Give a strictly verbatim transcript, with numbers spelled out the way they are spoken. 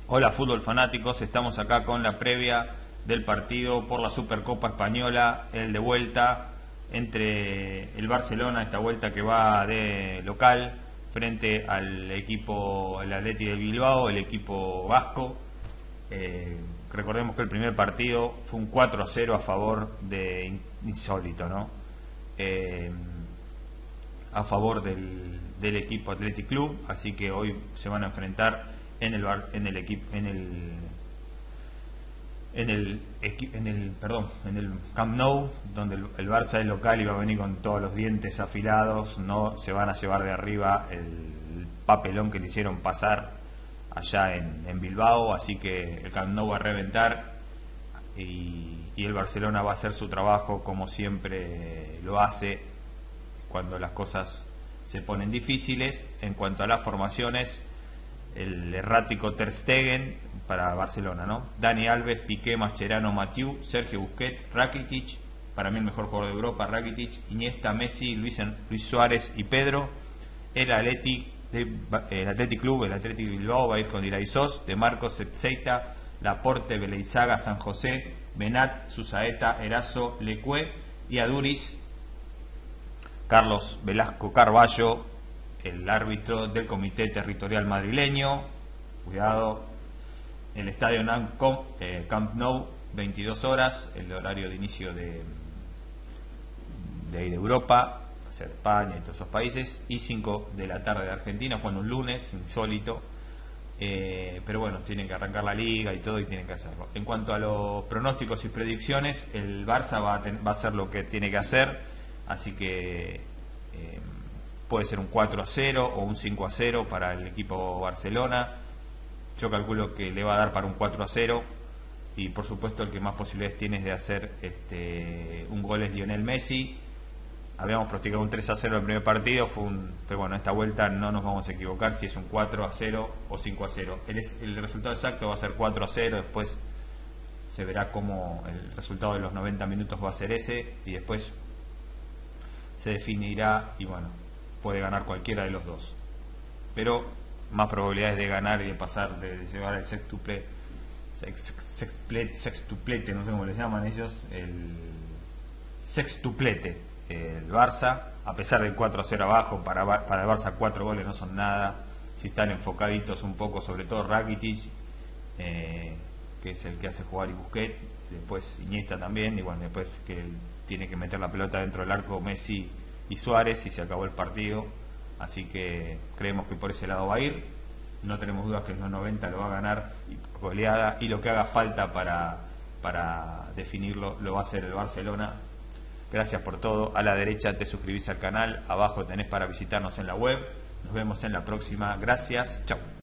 Hola fútbol fanáticos, estamos acá con la previa del partido por la Supercopa Española, el de vuelta entre el Barcelona, esta vuelta que va de local frente al equipo, el Athletic de Bilbao, el equipo vasco. Eh, recordemos que el primer partido fue un cuatro a cero a favor de insólito, ¿no? Eh, a favor del, del equipo Athletic Club, así que hoy se van a enfrentar en el bar, en el equipo en el en el en el perdón en el Camp Nou, donde el, el Barça es local y va a venir con todos los dientes afilados. No se van a llevar de arriba el papelón que le hicieron pasar allá en, en Bilbao, así que el Camp Nou va a reventar y, y el Barcelona va a hacer su trabajo como siempre lo hace cuando las cosas se ponen difíciles. En cuanto a las formaciones, el errático Ter Stegen para Barcelona, ¿no? Dani Alves, Piqué, Mascherano, Mathieu, Sergio Busquets, Rakitic, para mí el mejor jugador de Europa, Rakitic, Iniesta, Messi, Luis, Luis Suárez y Pedro. El Athletic, el Athletic Club, el Athletic Bilbao va a ir con Iraizoz, De Marcos, Etzeita, Laporte, Beleizaga, San José, Benat, Susaeta, Eraso, Lecue y Aduriz, Carlos Velasco Carballo, el árbitro del Comité Territorial Madrileño. Cuidado, el estadio eh, Camp Nou, veintidós horas, el horario de inicio de de, ahí de Europa, hacia España y todos esos países, y cinco de la tarde de Argentina. Fue en un lunes, insólito, eh, pero bueno, tienen que arrancar la liga y todo y tienen que hacerlo. En cuanto a los pronósticos y predicciones, el Barça va a, ten, va a hacer lo que tiene que hacer, así que eh, puede ser un cuatro a cero o un cinco a cero para el equipo Barcelona. Yo calculo que le va a dar para un cuatro a cero, y por supuesto el que más posibilidades tiene de hacer este un gol es Lionel Messi. Habíamos practicado un tres a cero en el primer partido, fue un, pero bueno, esta vuelta no nos vamos a equivocar si es un cuatro a cero o cinco a cero. El, el resultado exacto va a ser cuatro a cero, después se verá cómo el resultado de los noventa minutos va a ser ese, y después se definirá, y bueno, puede ganar cualquiera de los dos, pero más probabilidades de ganar y de pasar, de, de llevar el sextuple, sex, sextuplete, sextuplete, no sé cómo le llaman ellos, el sextuplete, el Barça, a pesar del cuatro a cero abajo. Para, para el Barça cuatro goles no son nada, si están enfocaditos un poco, sobre todo Rakitic, eh, que es el que hace jugar, y Busquets, después Iniesta también, y bueno, después que tiene que meter la pelota dentro del arco Messi y Suárez, y se acabó el partido. Así que creemos que por ese lado va a ir. No tenemos dudas que en los noventa lo va a ganar goleada, y lo que haga falta para, para definirlo lo va a hacer el Barcelona. Gracias por todo. A la derecha te suscribís al canal, abajo tenés para visitarnos en la web. Nos vemos en la próxima. Gracias, chao.